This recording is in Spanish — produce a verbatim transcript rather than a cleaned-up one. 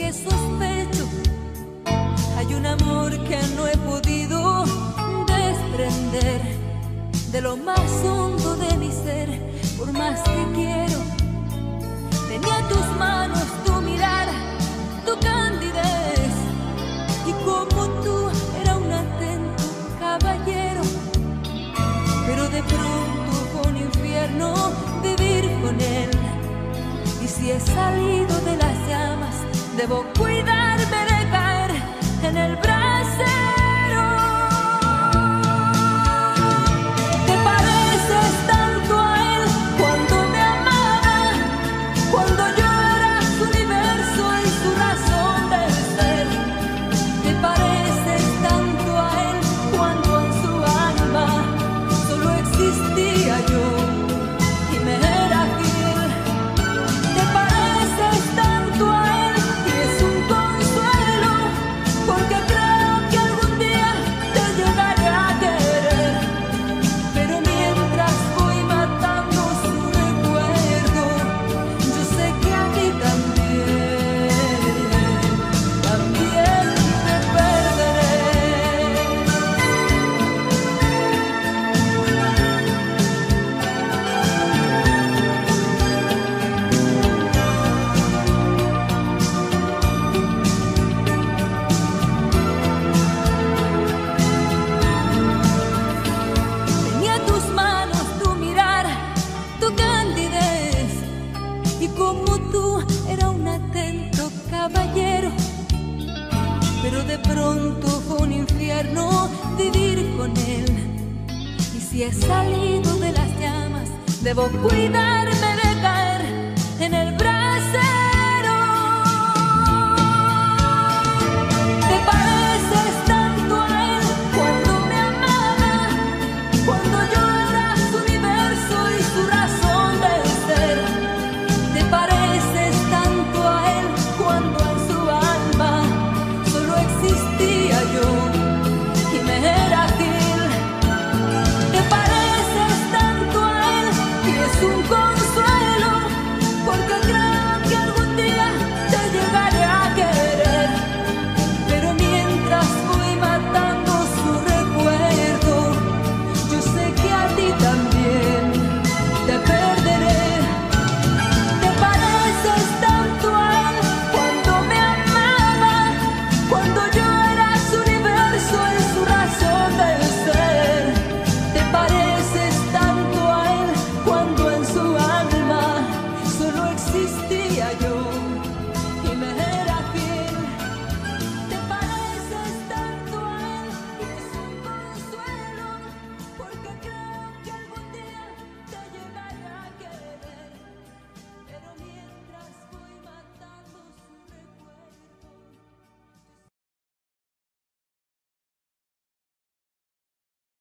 que sospecho. Hay un amor que no he podido desprender de lo más hondo de mi ser, por más que quiero. Tenía tus manos, tu mirar, tu candidez, y como tú era un atento caballero. Pero de pronto fue un infierno vivir con él. Y si he salido de las llamas, debo cuidarme de caer en el brasero. Te pareces tanto a él cuando me amaba, cuando yo era su universo y su razón de ser. Te pareces tanto a él cuando en su alma solo existía yo y me era fiel. Te pareces tanto a él y es un consuelo, porque creo que algún día te llegaré a querer. Pero mientras voy matando su recuerdo, yo sé que a ti también, también te perderé. Tenía tus manos, tu mirar, tu candidez, y como tú era un atento caballero. Pero de pronto fue un infierno vivir con él. Y si he salido de las llamas, debo cuidarme de caer en el brazo.